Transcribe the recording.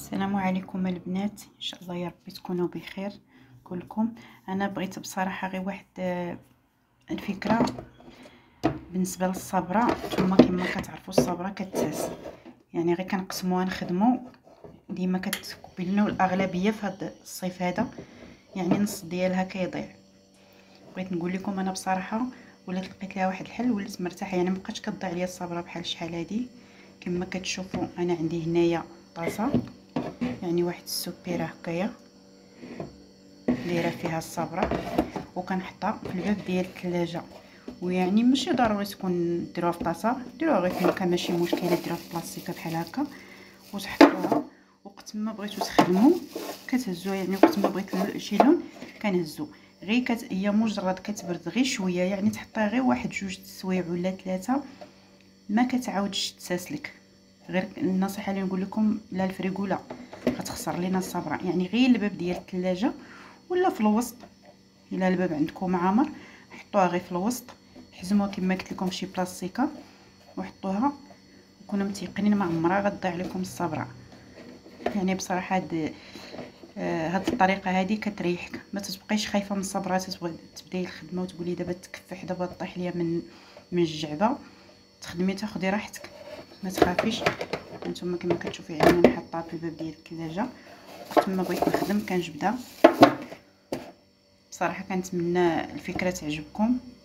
السلام عليكم البنات، ان شاء الله يا ربي تكونوا بخير كلكم. انا بغيت بصراحه غير واحد الفكره بالنسبه للصبره. نتوما كما كتعرفوا الصبره كتاس، يعني غير كنقسموها نخدموا ديما كتكبي لنا، والاغلبيه في هذا الصيف هذا يعني نص ديالها كيضيع. بغيت نقول لكم انا بصراحه ولات لقيت لها واحد الحل، وليت مرتاحه، يعني مابقاتش كتضيع ليا الصبره بحال شحال هادي. كما كتشوفوا انا عندي هنايا طاسه، يعني واحد السوبيره هكايا دايره فيها الصبره، وكنحطها في الباب ديال الثلاجه. ويعني ماشي ضروري تكون ديروها في طاسه، ديروها غير في مكان ماشي مشكله، ديروها في بلاصتيكه بحال هكا وتحطوها. وقت ما بغيتو تخدموا كتهزوها، يعني وقت ما بغيت شي لون كنهزو. غير هي مجرد كتبرد غير شويه، يعني تحطيها غير واحد جوج سوايع ولا ثلاثه، ما كتعاودش تساسلك. غير النصيحه اللي نقول لكم، لا الفريغو لا، غتخسر لينا الصبره. يعني غير الباب ديال الثلاجه ولا في الوسط، الا الباب عندكم عامر حطوها غير في الوسط، حزموها كما قلت لكم شي بلاستيكه وحطوها، وكونوا متيقنين ما عمرها غتضيع لكم الصبره. يعني بصراحه هاد الطريقه هذه كتريحك، ما تبقيش خايفه من الصبره تبداي الخدمه وتقولي دابا تكفح، دابا طيح ليا من الجعبه. تخدمي تاخدي راحتك، ما تخافيش. نتوما كما كتشوفوا يعني انا حاطاها في الباب ديال الثلاجه، وقت ما بغيت نخدم كنجبدها. بصراحه كنتمنى الفكره تعجبكم.